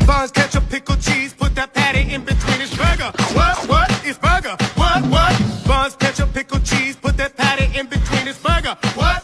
Buns, ketchup, pickle, cheese, put that patty in between his burger. What? It's burger. What? Buns, ketchup, pickle, cheese, put that patty in between his burger. What?